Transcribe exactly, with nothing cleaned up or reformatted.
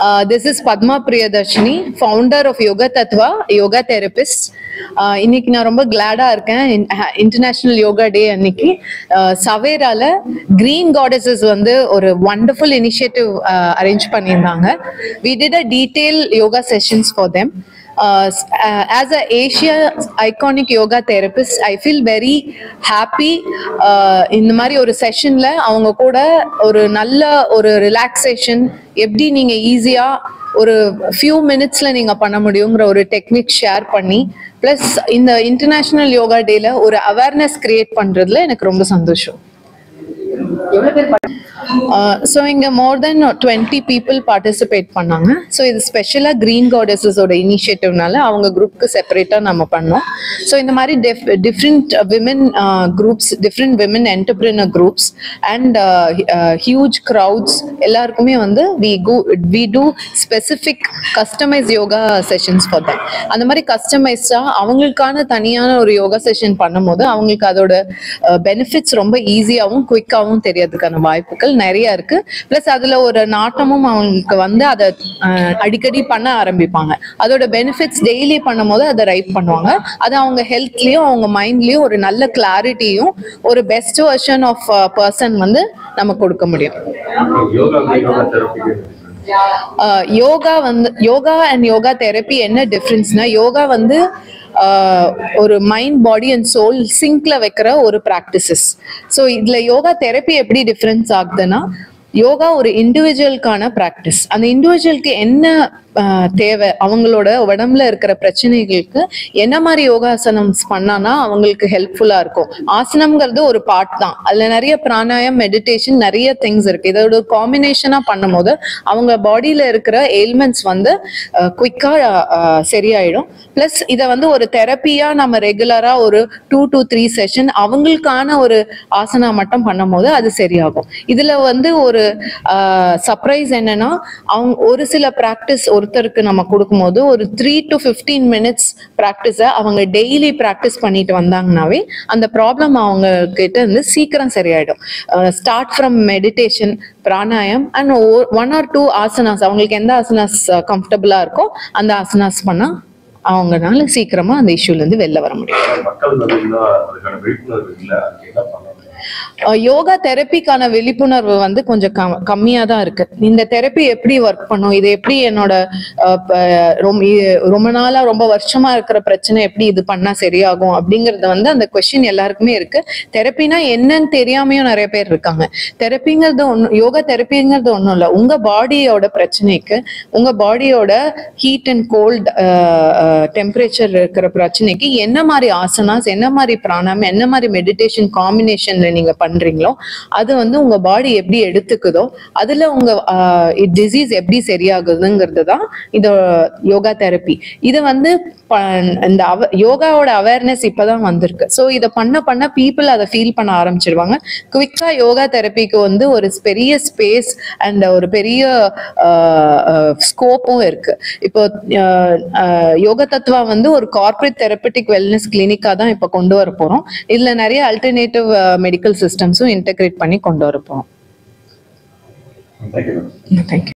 Uh, this is Padmapriyadharsini, founder of Yogatathva, yoga therapist. இன்னைக்கு நான் ரொம்ப கிளாடா இருக்கேன். இன்டர்நேஷனல் யோகா டே அன்னைக்கு சவேரால கிரீன் காடஸஸ் வந்து ஒரு வண்டர்ஃபுல் இனிஷியேட்டிவ் அரேஞ்ச் பண்ணியிருந்தாங்க. We did a detailed yoga sessions for them. Uh, uh, as a Asia iconic yoga therapist, I feel very happy. இந்த மாதிரி ஒரு செஷன்ல அவங்க கூட ஒரு நல்ல ஒரு ரிலாக்ஸேஷன் எப்படி நீங்க ஈஸியா ஒரு ஃபியூ மினிட்ஸ்ல நீங்க பண்ண முடியுங்கிற ஒரு டெக்னிக் ஷேர் பண்ணி பிளஸ் இந்த இன்டர்நேஷனல் யோகா டேல ஒரு அவேர்னஸ் கிரியேட் பண்றதுல எனக்கு ரொம்ப சந்தோஷம். ஸோ இங்கே more than twenty people participate பண்ணாங்க. ஸோ இது ஸ்பெஷலாக கிரீன் காடஸஸோட இனிஷியேட்டிவ்னால அவங்க குரூப்க்கு செப்பரேட்டாக நம்ம பண்ணோம். ஸோ இந்த மாதிரி deaf different women groups, different women entrepreneur groups and huge crowds எல்லாருக்குமே வந்து we go we do specific customise yoga sessions for that. அந்த மாதிரி கஸ்டமைஸ்டாக அவங்களுக்கான தனியான ஒரு யோகா செஷன் பண்ணும்போது அவங்களுக்கு அதோட பெனிஃபிட்ஸ் ரொம்ப ஈஸியாகவும் குயிக்காகவும் தெரியறதுக்கான வாய்ப்புகள் நிறைய இருக்கு. பிளஸ் அதுல ஒரு நாட்டமும் அவங்களுக்கு வந்து அதை அடிக்கடி பண்ண ஆரம்பிப்பாங்க. அதோட பெனிஃபிட்ஸ் டெய்லி பண்ணும் போது அதை ரைட் பண்ணுவாங்க. அது அவங்க ஹெல்த்லயும் அவங்க மைண்ட்லயும் ஒரு நல்ல கிளாரிட்டியும் ஒரு பெஸ்ட் வெர்ஷன் ஆஃப் பர்சன் வந்து நம்ம கொடுக்க முடியும். யோகா வந்து யோகா அண்ட் யோகா தெரப்பி என்ன டிஃபரன்ஸ்னா, யோகா வந்து ஒரு மைண்ட் பாடி அண்ட் சோல் சிங்க்ல வைக்கிற ஒரு ப்ராக்டிசஸ். ஸோ இதுல யோகா தெரப்பி எப்படி டிஃபரன்ஸ் ஆகுதுன்னா, யோகா ஒரு இண்டிவிஜுவலுக்கான ப்ராக்டிஸ். அந்த இண்டிவிஜுவலுக்கு என்ன தேவை, அவங்களோட உடம்புல இருக்கிற பிரச்சனைகளுக்கு என்ன மாதிரி யோகாசனம்ஸ் பண்ணானா அவங்களுக்கு ஹெல்ப்ஃபுல்லா இருக்கும். ஆசனம்ங்கிறது ஒரு பார்ட் தான். அதுல நிறைய பிராணாயம், மெடிடேஷன், நிறைய திங்ஸ் இருக்கு. இதோட காம்பினேஷனா பண்ணும் போது அவங்க பாடியில இருக்கிற எயில்மெண்ட்ஸ் வந்து குயிக்கா சரியாயிடும். பிளஸ் இதை வந்து ஒரு தெரப்பியா நம்ம ரெகுலரா ஒரு டூ டு த்ரீ செஷன் அவங்களுக்கான ஒரு ஆசனா மட்டும் பண்ணும் போது அது சரியாகும். இதுல வந்து ஒரு சர்ப்ரைஸ் என்னன்னா, அவங்க ஒரு சில பிராக்டிஸ் ஒருத்தருக்கு நம்ம கொடுக்கும்போது ஒரு த்ரீ டு ஃபிஃப்டீன் மினிட்ஸ் ப்ராக்டிஸை அவங்க டெய்லி ப்ராக்டிஸ் பண்ணிட்டு வந்தாங்கன்னாவே அந்த ப்ராப்ளம் அவங்க கிட்ட இருந்து சீக்கிரம் சரியாயிடும். Start from meditation, pranayam and one or two asanas, அவங்களுக்கு எந்த ஆசனாஸ் கம்ஃபர்டபுளா இருக்கோ அந்த ஆசனாஸ் பண்ணா அவங்கனால சீக்கிரமா அந்த இஷ்யூல இருந்து வெளில வர முடியும். யோகா தெரப்பிக்கான விழிப்புணர்வு வந்து கொஞ்சம் கம்மியா தான் இருக்கு. இந்த தெரப்பி எப்படி ஒர்க் பண்ணும், இது எப்படி என்னோட ரொம்ப நாளா ரொம்ப வருஷமா இருக்கிற பிரச்சனை எப்படி இது பண்ணா சரியாகும் அப்படிங்கறது வந்து அந்த கொஸ்டின் எல்லாருக்குமே இருக்கு. தெரப்பினா என்னன்னு தெரியாமையும் நிறைய பேர் இருக்காங்க. தெரப்பிங்கிறது ஒண்ணு, யோகா தெரப்பிங்கிறது ஒண்ணும் இல்லை. உங்க பாடியோட பிரச்சனைக்கு, உங்க பாடியோட ஹீட் அண்ட் கோல்ட் டெம்பரேச்சர் இருக்கிற பிரச்சனைக்கு என்ன மாதிரி ஆசனாஸ், என்ன மாதிரி பிராணாயம், என்ன மாதிரி மெடிடேஷன் காம்பினேஷன் நீங்க பண்றீங்களோ அது வந்து உங்க பாடி எப்படி எடுத்துக்குதோ அதுல உங்க டிசீஸ் எப்படி சரியாகுதுங்கிறது தான் இது யோகா தெரப்பி. இது வந்து இந்த யோகாவோட அவேர்னஸ் இப்பதான் வந்திருக்கு. ஸோ இதை பண்ண பண்ண பீப்புள் அதை ஃபீல் பண்ண ஆரம்பிச்சிருவாங்க. குவிக்கா யோகா தெரப்பிக்கு வந்து ஒரு பெரிய ஸ்பேஸ் அண்ட் ஒரு பெரிய ஸ்கோப்பும் இருக்கு. இப்போ யோகதத்வா வந்து ஒரு கார்பரேட் தெரப்பட்டிக் வெல்னஸ் கிளினிக்கா தான் இப்ப கொண்டு வர போறோம். இதுல நிறைய அல்டர்னேட்டிவ் மெடிக்கல் சிஸ்டம்ஸும் இன்டெகிரேட் பண்ணி கொண்டு வர போறோம். Thank you.